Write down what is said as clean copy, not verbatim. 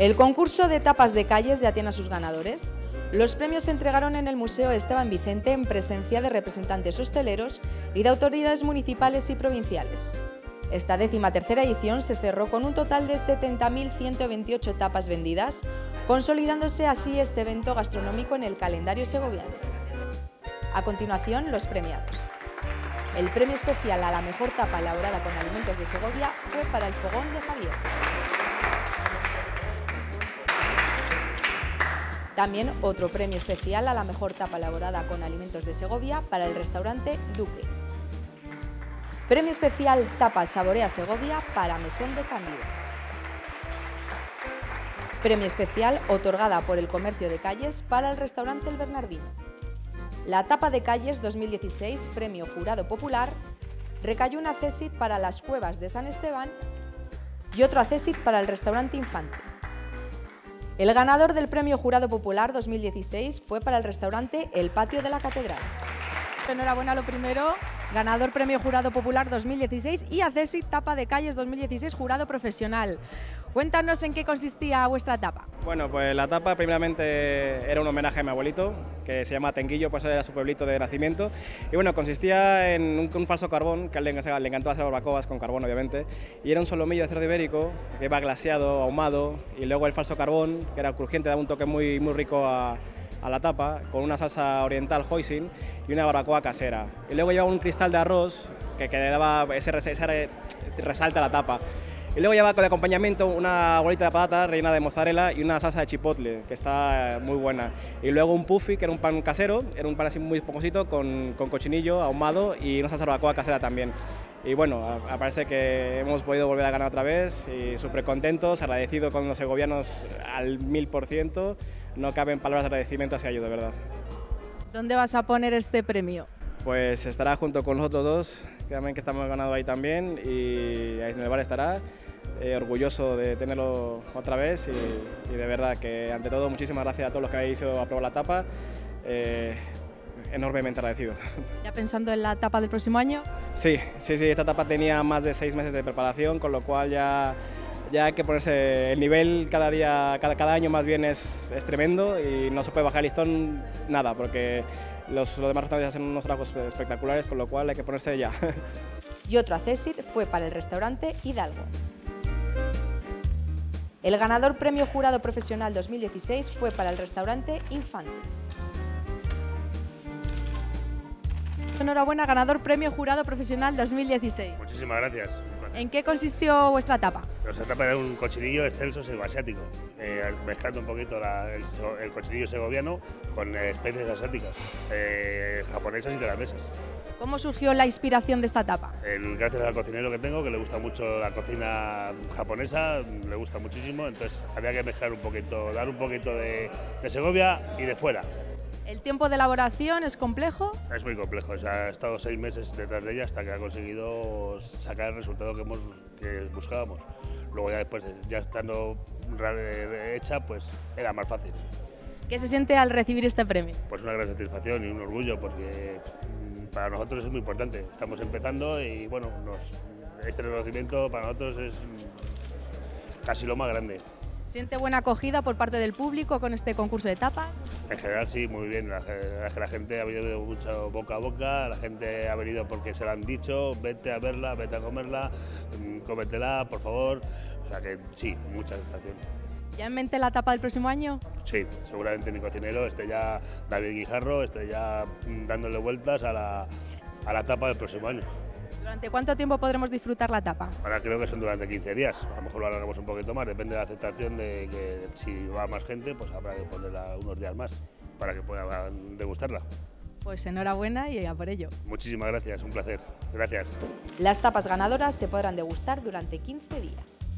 El concurso de tapas de calles ya tiene a sus ganadores. Los premios se entregaron en el Museo Esteban Vicente en presencia de representantes hosteleros y de autoridades municipales y provinciales. Esta 13ª edición se cerró con un total de 70.128 tapas vendidas, consolidándose así este evento gastronómico en el calendario segoviano. A continuación, los premiados. El premio especial a la mejor tapa elaborada con alimentos de Segovia fue para el Fogón de Javier. También otro premio especial a la mejor tapa elaborada con alimentos de Segovia para el restaurante Duque. Premio especial Tapa Saborea Segovia para Mesón de Cándido. Premio especial otorgada por el Comercio de Calles para el restaurante El Bernardino. La Tapa de Calles 2016, Premio Jurado Popular, recayó un accesit para las Cuevas de San Esteban y otro accesit para el restaurante Infante. El ganador del Premio Jurado Popular 2016 fue para el restaurante El Patio de la Catedral. Enhorabuena lo primero, ganador Premio Jurado Popular 2016 y accesit Tapa de Calles 2016 Jurado Profesional. Cuéntanos en qué consistía vuestra tapa. Bueno, pues la tapa primeramente era un homenaje a mi abuelito, que se llama Tenguillo, pues era su pueblito de nacimiento. Y bueno, consistía en un falso carbón, que le encantaba hacer barbacoas con carbón obviamente, y era un solomillo de cerdo ibérico, que iba glaseado, ahumado, y luego el falso carbón, que era crujiente, daba un toque muy rico a la tapa, con una salsa oriental hoisin y una barbacoa casera. Y luego llevaba un cristal de arroz, que daba ese resalta a la tapa. Y luego lleva de acompañamiento una bolita de patata rellena de mozzarella y una salsa de chipotle, que está muy buena. Y luego un puffy, que era un pan casero, era un pan así muy esponjosito con cochinillo ahumado y una salsa barbacoa casera también. Y bueno, parece que hemos podido volver a ganar otra vez y súper contentos, agradecidos con los segovianos al 1000%. No caben palabras de agradecimiento hacia ellos, de verdad. ¿Dónde vas a poner este premio? Pues estará junto con los otros dos, que estamos ganando ahí también, y ahí en el bar estará. Orgulloso de tenerlo otra vez y de verdad que ante todo muchísimas gracias a todos los que habéis ido a probar la tapa, enormemente agradecido. ¿Ya pensando en la tapa del próximo año? Sí, esta tapa tenía más de 6 meses de preparación, con lo cual ya hay que ponerse el nivel cada día, cada año más bien es tremendo y no se puede bajar el listón nada, porque los demás restaurantes hacen unos trabajos espectaculares, con lo cual hay que ponerse ya. Y otro accesit fue para el restaurante Hidalgo. El ganador Premio Jurado Profesional 2016 fue para el restaurante Infante. Enhorabuena, ganador Premio Jurado Profesional 2016. Muchísimas gracias. ¿En qué consistió vuestra tapa? Nuestra tapa era un cochinillo excelso selvaasiático, mezclando un poquito el cochinillo segoviano con especies asiáticas, japonesas y tailandesas. ¿Cómo surgió la inspiración de esta tapa? Gracias al cocinero que tengo, que le gusta mucho la cocina japonesa, le gusta muchísimo, entonces había que mezclar un poquito, dar un poquito de Segovia y de fuera. ¿El tiempo de elaboración es complejo? Es muy complejo, o sea, he estado 6 meses detrás de ella hasta que ha conseguido sacar el resultado que buscábamos. Luego ya después, ya estando hecha, pues era más fácil. ¿Qué se siente al recibir este premio? Pues una gran satisfacción y un orgullo, porque para nosotros es muy importante. Estamos empezando y bueno, este reconocimiento para nosotros es casi lo más grande. ¿Siente buena acogida por parte del público con este concurso de tapas? En general sí, muy bien. La gente ha venido mucho boca a boca, la gente ha venido porque se lo han dicho, vete a verla, vete a comerla, cómetela, por favor. O sea que sí, mucha satisfacción. ¿Ya en mente la tapa del próximo año? Sí, seguramente mi cocinero esté ya, David Guijarro, esté ya dándole vueltas a la tapa del próximo año. ¿Durante cuánto tiempo podremos disfrutar la tapa? Ahora creo que son durante 15 días, a lo mejor lo alargamos un poquito más, depende de la aceptación de que si va más gente, pues habrá que ponerla unos días más para que puedan degustarla. Pues enhorabuena y a por ello. Muchísimas gracias, un placer. Gracias. Las tapas ganadoras se podrán degustar durante 15 días.